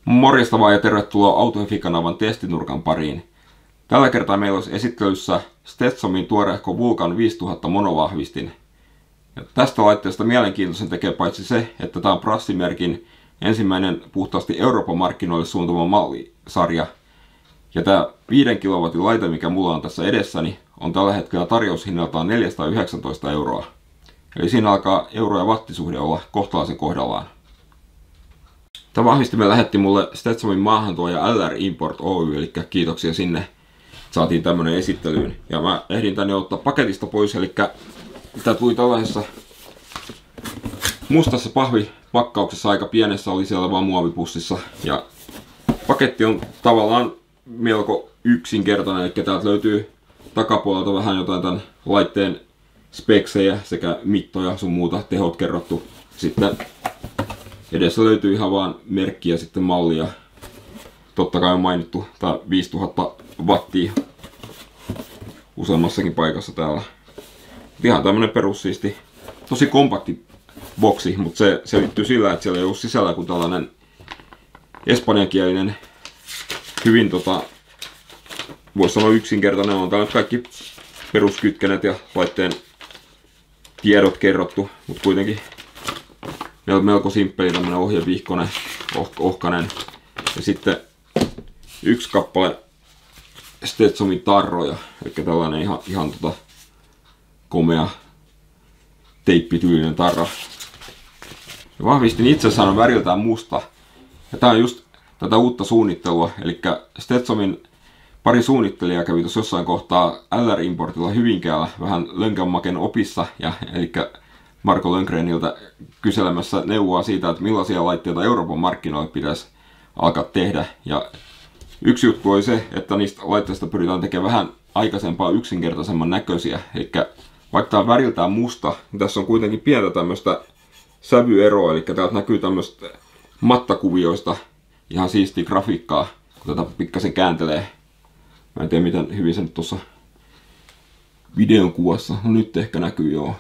Morjesta vaan ja tervetuloa Autohifi-kanavan testinurkan pariin. Tällä kertaa meillä olisi esittelyssä Stetsonin tuorehko Vulcan 5000 monovahvistin. Ja tästä laitteesta mielenkiintoisen tekee paitsi se, että tämä on Prassimerkin ensimmäinen puhtaasti Euroopan markkinoille suuntuma mallisarja. Ja tämä 5 kW laite, mikä mulla on tässä edessäni, on tällä hetkellä tarjoushinnaltaan 419 €. Eli siinä alkaa euro- ja wattisuhde olla kohtalaisen kohdallaan. Tämä vahvistimen lähetti mulle Stetsonin maahantuoja LR Import Oy, eli kiitoksia sinne. Saatiin tämmönen esittelyyn. Ja mä ehdin tänne ottaa paketista pois, eli tää tuli tällaisessa mustassa pahvipakkauksessa, aika pienessä oli siellä vaan muovipussissa. Ja paketti on tavallaan melko yksinkertainen, eli täältä löytyy takapuolelta vähän jotain tämän laitteen speksejä sekä mittoja sun muuta, tehot kerrottu. Sitten edessä löytyy ihan vaan merkki ja sitten mallia. Totta kai on mainittu tää 5000 wattia useammassakin paikassa täällä. Ihan tämmönen perussiisti, tosi kompakti boksi, mutta se selittyy sillä, että siellä ei ole sisällä kuin tällainen espanjankielinen, hyvin voisi sanoa yksinkertainen, on täällä kaikki peruskytkenet ja laitteen tiedot kerrottu, mutta kuitenkin melko simppeli tämmönen ohjevihkonen, ohkanen. Ja sitten yksi kappale Stetsonin tarroja, eli tällainen ihan komea teippityylinen tarra. Ja vahvistin itsessään on väriltään musta. Ja tää on just tätä uutta suunnittelua, eli Stetsonin pari suunnittelijaa kävi tuossa jossain kohtaa LR Importilla Hyvinkäällä vähän Lönkänmaken opissa, eli Marko Lönkreniltä kyselemässä neuvoa siitä, että millaisia laitteita Euroopan markkinoille pitäisi alkaa tehdä. Ja yksi juttu oli se, että niistä laitteista pyritään tekemään vähän aikaisempaa yksinkertaisemman näköisiä. Eli vaikka tää on väriltään musta, niin tässä on kuitenkin pientä tämmöistä sävyeroa, eli täältä näkyy tämmöistä mattakuvioista ihan siistiä grafiikkaa, kun tätä pikkasen kääntelee. Mä en tiedä miten hyvin se nyt tuossa videon kuvassa, no nyt ehkä näkyy joo.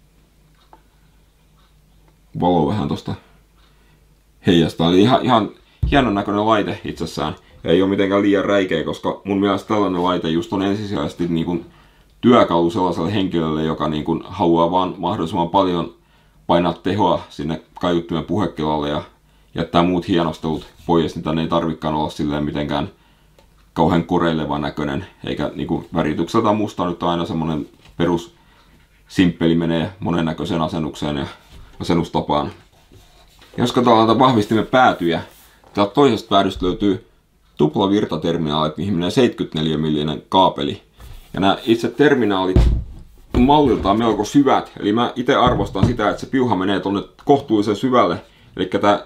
Valo vähän tosta heijastaa. Eli ihan hienon näköinen laite itsessään. Ei ole mitenkään liian räikeä, koska mun mielestä tällainen laite just on ensisijaisesti niin kuin työkalu sellaiselle henkilölle, joka niin kuin haluaa vaan mahdollisimman paljon painaa tehoa sinne kaiuttimen puhekilalle ja jättää muut hienostelut pois, niin tänne ei tarvikaan olla silleen mitenkään kauhean koreileva näköinen, eikä niin kuin väritykseltä musta nyt on aina semmonen perus simppeli, menee monennäköiseen asennukseen ja asennustapaan. Jos katsotaan tätä vahvistimen päätyjä, täältä toisesta päädystä löytyy tupla virtaterminaali, mihin menee 74 mm kaapeli. Ja nämä itse terminaalit on malliltaan melko syvät, eli mä itse arvostan sitä, että se piuha menee tonne kohtuullisen syvälle. Eli tämä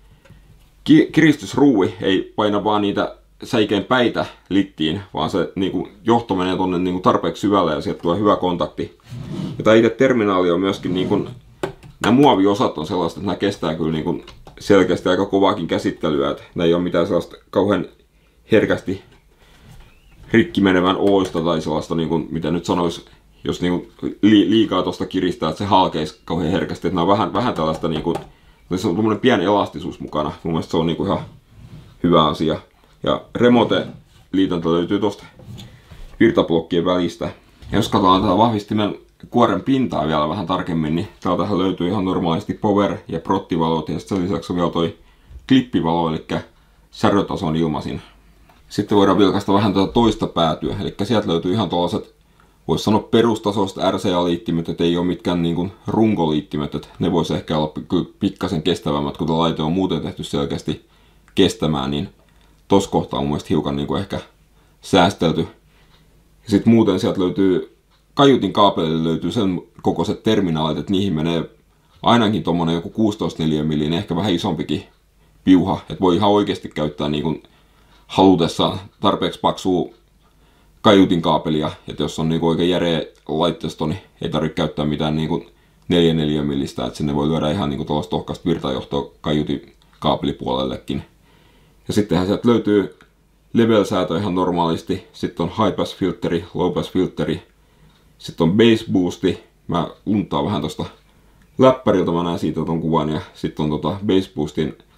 kiristysruuvi ei paina vaan niitä säikeen päitä littiin, vaan se niin johto menee tonne niin tarpeeksi syvälle ja sieltä tulee hyvä kontakti. Ja tämä itse terminaali on myöskin niin nämä muoviosat on sellaista, että nämä kestää kyllä niin selkeästi aika kovaakin käsittelyä, että nämä ei ole mitään sellaista kauhean herkästi rikki menevän ooista tai sellaista, niin kuin, mitä nyt sanoisi, jos niin liikaa tuosta kiristää, että se halkeisi kauhean herkästi. Että nämä on vähän tällaista, niin kuin, se on tuommoinen pieni elastisuus mukana. Mun mielestä se on niin kuin ihan hyvä asia. Ja remote-liitäntä löytyy tuosta virtablokkien välistä. Ja jos katsotaan tätä vahvistimen kuoren pintaa vielä vähän tarkemmin, niin täältähän löytyy ihan normaalisti power- ja prottivalot, ja sen lisäksi on vielä toi klippivalo, eli särötason ilmasin. Sitten voidaan vilkaista vähän tätä toista päätyä, eli sieltä löytyy ihan tuollaiset, voisi sanoa perustasoiset RCA-liittimet, että ei ole mitkään niin kuin runkoliittimet, että ne voisi ehkä olla pikkasen kestävämmät, kun tämä laite on muuten tehty selkeästi kestämään, niin tossa kohtaa on mun mielestä hiukan niin kuin ehkä säästelty. Sitten muuten sieltä löytyy kaiutin kaapelille löytyy sen kokoiset terminaalit, että niihin menee ainakin tommonen joku 16 mm, ehkä vähän isompikin piuha, että voi ihan oikeasti käyttää niin kuin halutessaan tarpeeksi paksua kaiutin kaapelia, että jos on niin kuin oikein järeä laitteisto, niin ei tarvitse käyttää mitään niin kuin 4 mm, että sinne voi lyödä ihan niin kuin tuollaista tohkasta virtajohtoa kaiutin kaapelipuolellekin. Ja sittenhän sieltä löytyy level-säätö ihan normaalisti, sitten on high pass filteri, low pass filteri, sitten on bass boosti, mä luntaan vähän tosta läppäriltä, mä näen siitä ton kuvan, ja sitten on bass boostin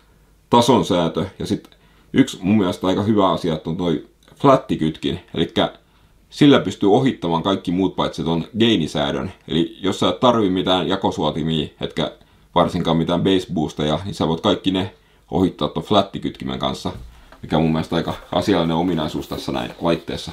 tasonsäätö ja sitten yksi mun mielestä aika hyvä asia, että on toi flattikytkin, eli sillä pystyy ohittamaan kaikki muut paitsi ton gainisäädön. Eli jos sä et tarvii mitään jakosuotimia, etkä varsinkaan mitään bass boosteja, niin sä voit kaikki ne ohittaa ton flattikytkimen kanssa, mikä on mun mielestä aika asiallinen ominaisuus tässä näin laitteessa.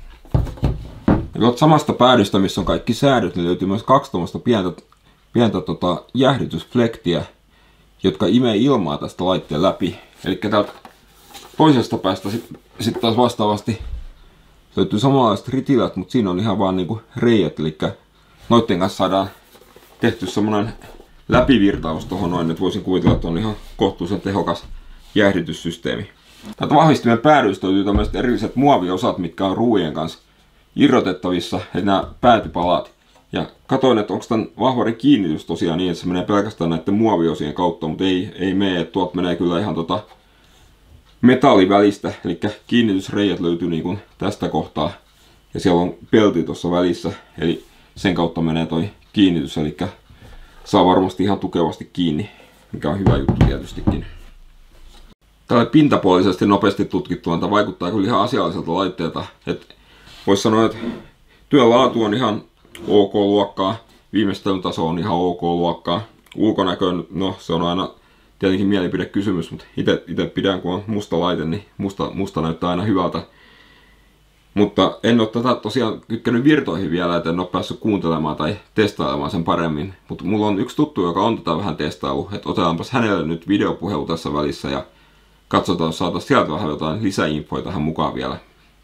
Ja samasta päädystä, missä on kaikki säädöt, niin löytyy myös kaksi tuommoista pientä jäähdytysflektiä, jotka imee ilmaa tästä laitteen läpi. Eli täältä toisesta päästä sitten taas vastaavasti löytyy samanlaiset ritilät, mutta siinä on ihan vaan niinku reijät, eli noitten kanssa saadaan tehty semmonen läpivirtaus tuohon noin, että voisin kuvitella, että on ihan kohtuullisen tehokas jäähdytyssysteemi. Täältä vahvistimen päädyistä löytyy tämmöiset erilliset muoviosat, mitkä on ruujen kanssa irrotettavissa, eli nämä päätypalat. Ja katoin, että onko tämän vahvari kiinnitys tosiaan niin, että se menee pelkästään näiden muoviosien kautta, mutta ei mene, että tuolta menee kyllä ihan metallivälistä, eli kiinnitysreijät löytyy niin kuin tästä kohtaa, ja siellä on pelti tuossa välissä, eli sen kautta menee toi kiinnitys, eli saa varmasti ihan tukevasti kiinni, mikä on hyvä juttu tietystikin. Tällä pintapuolisesti nopeasti tutkittuna tämä vaikuttaa kyllä ihan asialliselta laitteelta, että voisi sanoa, että työn laatu on ihan OK-luokkaa, viimeistelyn taso on ihan OK-luokkaa, ulkonäköön, no se on aina tietenkin mielipidekysymys, mutta itse pidän, kun on musta laite, niin musta näyttää aina hyvältä. Mutta en ole tätä tosiaan kytkenyt virtoihin vielä, että en ole päässyt kuuntelemaan tai testailemaan sen paremmin. Mutta mulla on yksi tuttu, joka on tätä vähän testailu, että otetaanpas hänelle nyt videopuhelu tässä välissä ja katsotaan, jos saataisiin sieltä vähän jotain lisäinfoja tähän mukaan vielä.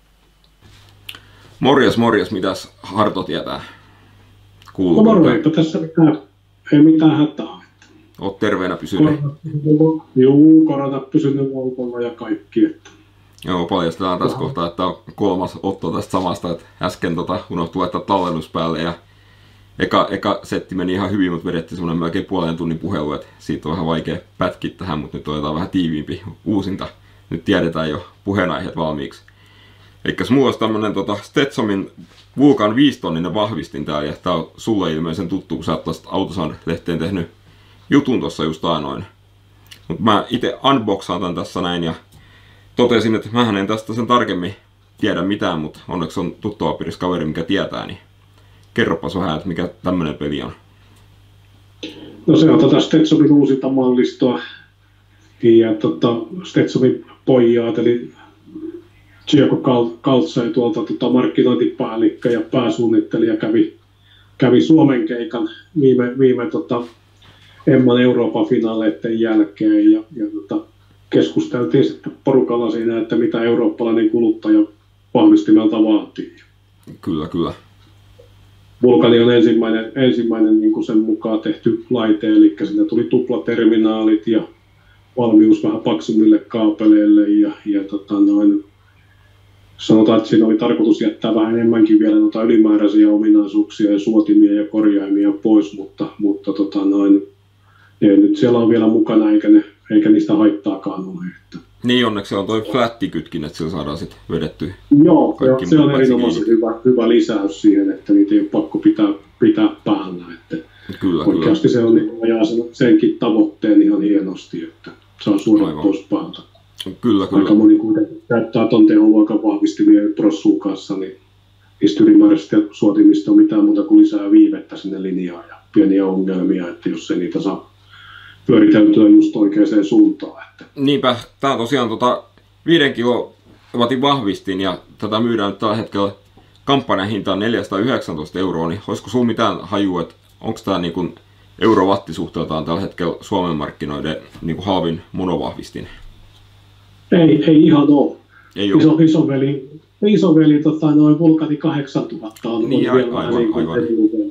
Morjes, mitäs Harto tietää? Kuuluu? No eipä tässä ei mitään hätää. Oot terveenä pysynyt? Juu, korona pysynyt valkolla ja kaikki. Että. Joo, paljastellaan tässä kohtaa, että on kolmas otto tästä samasta, että äsken unohtui laittaa tallennus päälle ja eka setti meni ihan hyvin, mutta vedettiin semmoinen melkein puolen tunnin puhelu, että siitä on vähän vaikea pätkiä tähän, mutta nyt otetaan vähän tiiviimpi uusinta. Nyt tiedetään jo puheenaiheet valmiiksi. Eikä mulla olisi tämmönen Stetsonin Vulcan 5-tonninen vahvistin täällä, ja tää on sulle ilmeisen tuttu, kun sä oot tästä Autosound-lehteen tehnyt jutun tossa just ainoin. Mut mä ite unboxaan tän tässä näin ja totesin, että mähän en tästä sen tarkemmin tiedä mitään, mutta onneksi on tuttava piirissä kaveri, mikä tietää, niin kerropas vähän, että mikä tämmönen peli on. No se on Stetsonin uusinta mallistoa ja Stetsonin pojat, eli Gioco Calzai tuolta markkinointipäällikkö ja pääsuunnittelija kävi Suomen keikan viime Emman Euroopan finaaleiden jälkeen ja keskusteltiin sitten porukalla siinä, että mitä eurooppalainen kuluttaja vahvistimelta vaatii. Kyllä. Vulcani on ensimmäinen niin kuin sen mukaan tehty laite, eli siinä tuli tuplaterminaalit ja valmius vähän paksummille kaapeleille ja sanotaan, että siinä oli tarkoitus jättää vähän enemmänkin vielä ylimääräisiä ominaisuuksia ja suotimia ja korjaimia pois, mutta nyt siellä on vielä mukana eikä niistä haittaakaan ole. Että. Niin, onneksi on toi flattikytkin, että sillä saadaan sitten vedetty. Joo, se on erinomaisen hyvä lisäys siihen, että niitä ei ole pakko pitää päällä. Että kyllä. Oikeasti se on ajaa senkin tavoitteen ihan hienosti, että saa suoraan pois päältä. Kyllä. Aika moni kuitenkin käyttää ton teholuokan vahvistimia prossuun kanssa, niin niistä ylimääräisistä suotimista on mitään muuta kuin lisää viivettä sinne linjaan ja pieniä ongelmia, että jos ei niitä saa pyöriteltyä just oikeaan suuntaan. Että. Niinpä, tää on tosiaan 5 kilowatin vahvistin ja tätä myydään nyt tällä hetkellä kampanjan hintaan 419 €, niin olisiko sulla mitään hajua, että onko tää niinku eurowattisuhteeltaan tällä hetkellä Suomen markkinoiden niinku halvin monovahvistin? Ei ihan ole. Ei ole. Isoveli noin Vulcani 8000 on niin, aivan.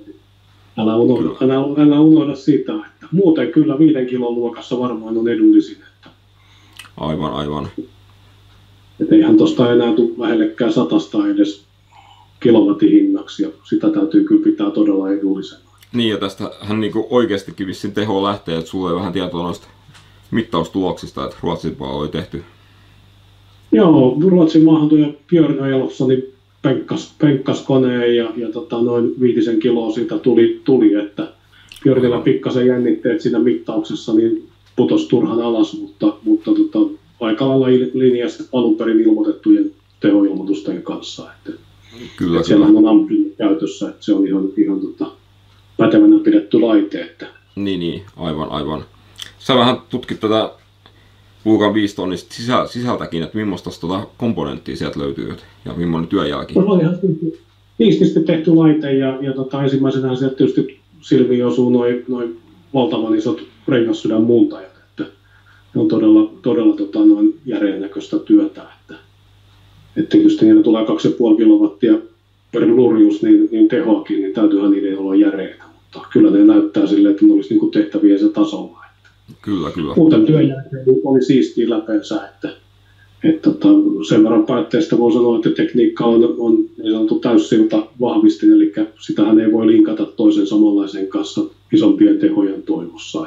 Älä unohda sitä, että muuten kyllä 5 kilon luokassa varmaan on edullisin. Että. Aivan. Et eihän tuosta enää tule lähellekään 100 edes kilowattin hinnaksi, ja sitä täytyy kyllä pitää todella edullisena. Niin, ja tästähän niinku oikeastikin vissiin teho lähtee, että sulla ei vähän tietoa noista mittaustuloksista, että Ruotsin puolella oli tehty. Joo, Ruotsin maahantuja Björn Elofssonin penkkas koneen ja noin 5 kiloa siitä tuli, että Björnillä pikkasen jännitteet siinä mittauksessa, niin putosi turhan alas, mutta aika lailla linjassa alun perin ilmoitettujen tehoilmoitusten kanssa. Kyllä. Siellähän on ampuli käytössä, että se on ihan pätevänä pidetty laite. Että. Niin, aivan. Sä vähän tutkit tätä Vulcan 5 tonnista sisältäkin, että millaista komponenttia sieltä löytyy ja millainen työjälki. No on ihan siististi tehty laite ja ensimmäisenä sieltä tietysti silmiin osuu noin valtavan isot rengassydän muuntajat. Että ne on todella noin järjen näköistä työtä. Että tietysti niillä tulee 2,5 kilowattia per nurjus niin tehoakin, niin täytyyhän niiden olla järeitä. Mutta kyllä ne näyttää silleen, että ne olisi niin tehtäviensä tasolla. Kyllä. Muuten työnjälkeen oli siistiä läpeensä, että sen verran päätteestä voi sanoa, että tekniikka on niin sanottu täyssilta vahvistin, eli sitähän ei voi linkata toisen samanlaisen kanssa isompien tehojen toivossa.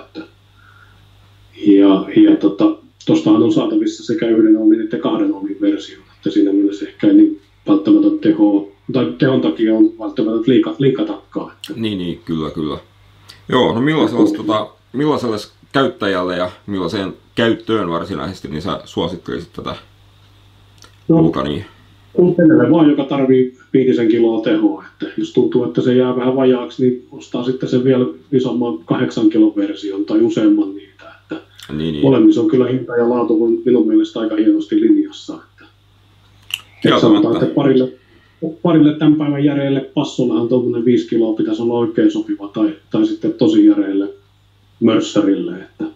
Tuostahan on saatavissa sekä yhden ohmin että kahden ohmin versio, että siinä mielessä ehkä ei niin välttämättä tehon takia on välttämättä linkatakaan. Niin, kyllä. Joo, no millaiselle käyttäjälle ja millaiseen käyttöön varsinaisesti niin sä suosittelisit tätä Vulcania? Kuuntelelle vaan, joka tarvii 5 kiloa tehoa. Että jos tuntuu, että se jää vähän vajaaksi, niin ostaa sitten sen vielä isomman 8 kilon version tai useamman niitä. Niin. Molemmissa on kyllä hinta ja laatu on minun mielestä aika hienosti linjassa. Että sanotaan, että parille tämän päivän järeille passollahan tuommoinen 5 kiloa pitäisi olla oikein sopiva tai sitten tosi järeille mörssärille.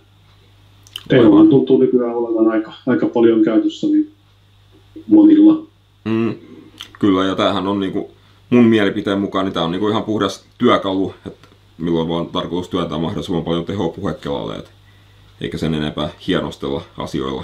Tehohan tuntuu nykyään olevan aika paljon käytössä niin monilla. Kyllä, ja tämähän on niinku, mun mielipiteen mukaan niin tämä on niinku ihan puhdas työkalu, että milloin vaan tarkoitus työntää mahdollisimman paljon tehoa puhekelalle, eikä sen enempää hienostella asioilla.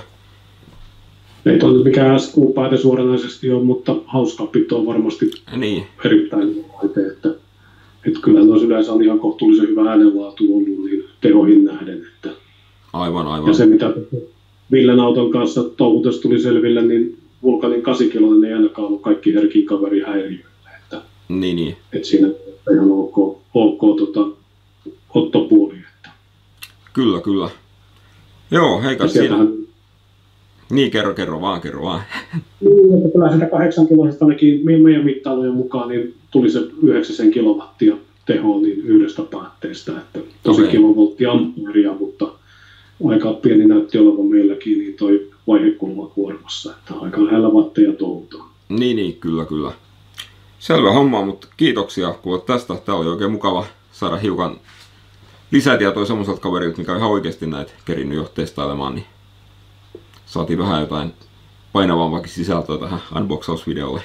Ei toi mikään SQ-pääte suoranaisesti ole, mutta hauskapito on varmasti erittäin hyvä laite. Että kyllä noissa yleensä on ihan kohtuullisen hyvä äänenlaatu ollut niin tehoihin nähden. Aivan. Ja se mitä Villen auton kanssa touhutessa tuli selville, niin Vulcanin 8-kiloinen ei ainakaan ollut kaikki herkin kaveri häiriöille. Niin. Että siinä ihan ok ottopuoli. Kyllä. Joo, heikä siinä. Niin, kerro vaan. Niin, että kyllä sitä 8-kiloisesta ainakin meidän mittailujen mukaan niin tuli se 9 kilowattia tehoa niin yhdestä päätteestä. Että tosi kilovolttia ampeeria, mutta aika pieni näytti olevan meilläkin niin toi vaihekulma kuormassa, että aika lähellä watteja touhutaan. Niin, kyllä. Selvä homma, mutta kiitoksia kuule tästä. Tämä oli oikein mukava saada hiukan lisätietoja semmoiselta kaverilta, mikä on ihan oikeasti näitä kerinnyt jo testailemaan, niin saatiin vähän jotain painavampaakin sisältöä tähän unboxausvideolle.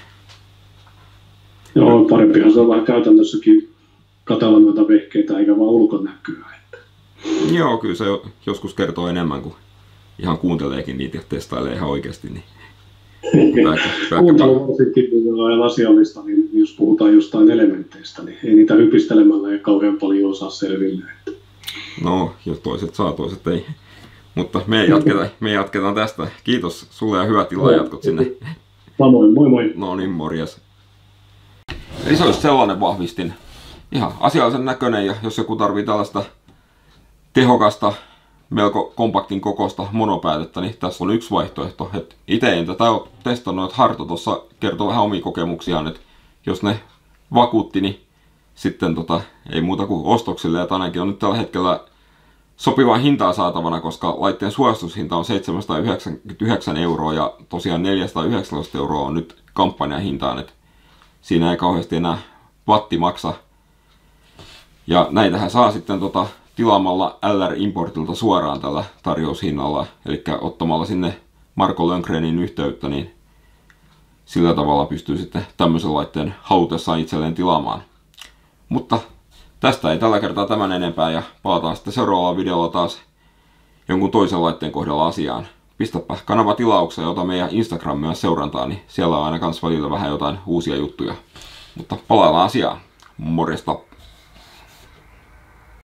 Joo, parempihan se on vähän käytännössäkin katsella noita vehkeitä, eikä vaan ulkonäköä. Joo, kyllä se joskus kertoo enemmän kuin ihan kuunteleekin niitä ja testailee ihan oikeasti. Niin Kuuntelu varsinkin on asiallista, niin jos puhutaan jostain elementeistä, niin ei niitä hypistelemällä ei kauhean paljon osaa selville. No, jos toiset saa, toiset ei. Mutta me jatketaan tästä. Kiitos sulle ja hyvät tilajatkot sinne. Moi. No niin, morjes. Eli se olisi sellainen vahvistin. Ihan asiallisen näköinen, ja jos joku tarvii tällaista tehokasta, melko kompaktin kokosta monopäätettä, niin tässä on yksi vaihtoehto. Itse en tätä ole testannut, että Harto tuossa kertoo vähän omia kokemuksiaan, että jos ne vakuutti, niin sitten ei muuta kuin ostoksille, että ainakin on nyt tällä hetkellä sopivaa hintaa saatavana, koska laitteen suositushinta on 799 € ja tosiaan 419 € on nyt kampanjahintaan, että siinä ei kauheasti enää watti maksa. Ja näitähän saa sitten tilaamalla LR-importilta suoraan tällä tarjoushinnalla, eli ottamalla sinne Marko Lönkrenin yhteyttä, niin sillä tavalla pystyy sitten tämmöisen laitteen halutessaan itselleen tilaamaan. Mutta tästä ei tällä kertaa tämän enempää, ja palataan sitten seuraavalla videolla taas jonkun toisen laitteen kohdalla asiaan. Pistäpä kanava tilaukseen ja ota meidän Instagram myös seurantaan, niin siellä on aina kans välillä vähän jotain uusia juttuja. Mutta palaillaan asiaan. Morjesta!